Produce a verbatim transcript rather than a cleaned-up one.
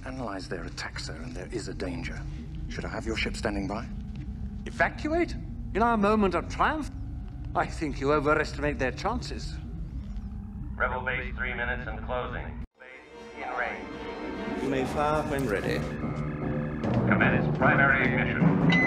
analyzed their attack, sir, and there is a danger. Should I have your ship standing by? Evacuate? In our moment of triumph? I think you overestimate their chances. Rebel base three minutes and closing. Base in range. You may fire when ready. Commence primary ignition.